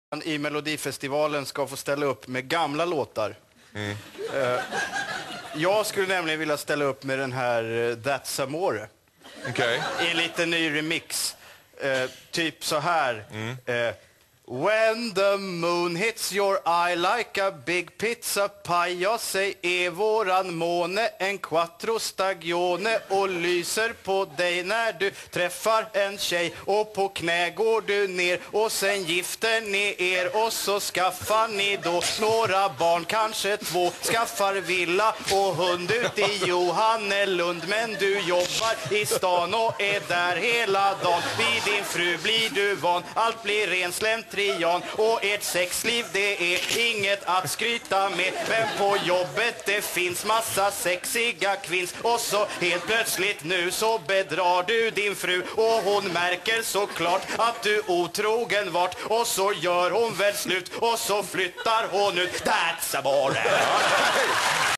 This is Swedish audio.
I Melodifestivalen ska få ställa upp med gamla låtar. Jag skulle nämligen vilja ställa upp med den här That's Amore. Okej. I en liten ny remix. Typ så här. When the moon hits your eye like a big pizza pie, jag säger är våran måne en quattro stagione och lyser på dig när du träffar en tjej, och på knä går du ner och sen gifter ni er och så skaffar ni då några barn, kanske 2, skaffar villa och hund ut i Johannelund, men du jobbar i stan och är där hela dagen. Vid din fru blir du van, allt blir ren slentrian och ert sexliv det är inget att skryta med, men på jobbet det finns massa sexiga kvinns, och så helt plötsligt nu så bedrar du din fru och hon märker såklart att du otrogen vart, och så gör hon väl slut och så flyttar hon ut. That's Amore.